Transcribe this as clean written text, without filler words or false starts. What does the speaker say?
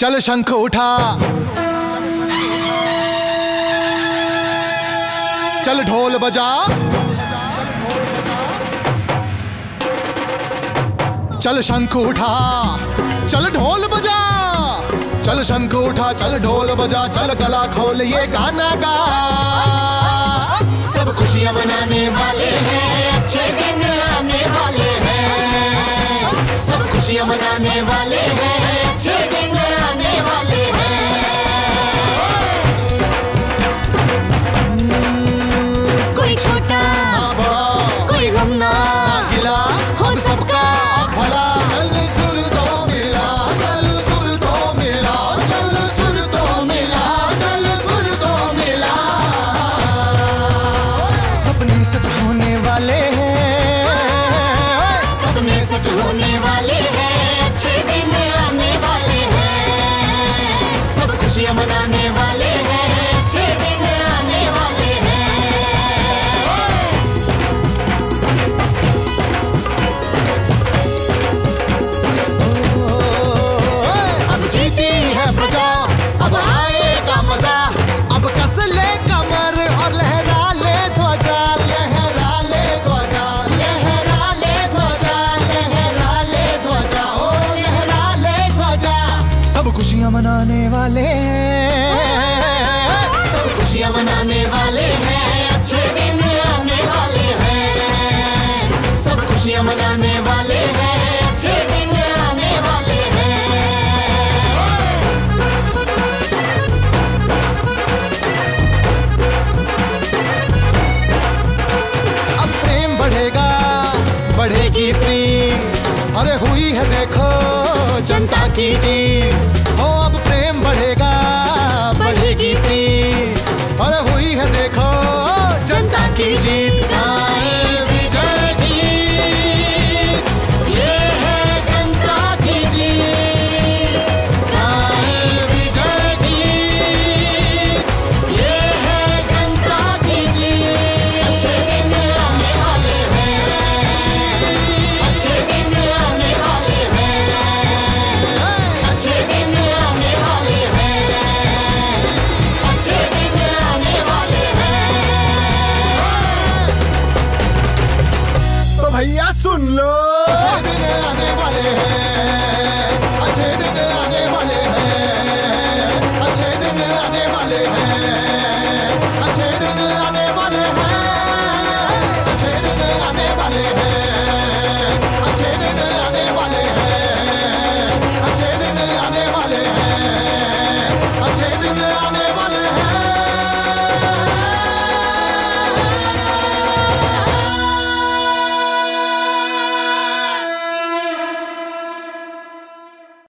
चल शंख उठा, चल ढोल बजा, चल शंख उठा, चल ढोल बजा, चल शंख उठा, चल ढोल बजा, चल गला खोल ये गाना गा। सब खुशियां मनाने वाले हैं, अच्छे दिन आने वाले हैं। सब खुशियां मनाने वाले हैं, अच्छे दिन आने वाले हैं। कोई छोटा कोई गम ना गिला हो सबका भला। चल सुर तो मिला, चल सुर तो मिला, चल सुर तो मिला, चल सुर तो मिला। सपने सच होने वाले हैं, सपने सच होने वाले हैं, अच्छे दिन आने वाले हैं। सब खुशियां मनाने वाले हैं, अच्छे दिन आने वाले हैं। अब जीती है प्रजा, अब आएगा मजा, अब कस ले कमर और लहरा ले ध्वजा, लहरा ले ध्वजा, लहरा ले ध्वजा, लहरा ले ध्वजा, ओ लहरा ले ध्वजा। सब खुशियां मनाने वाले हैं, सब खुशियां मनाने वाले हैं, अच्छे दिन आने वाले हैं। सब खुशियां मनाने वाले हैं, अच्छे दिन आने वाले हैं। अब प्रेम बढ़ेगा, बढ़ेगी प्रीत, अरे हुई है देखो जनता की जीत।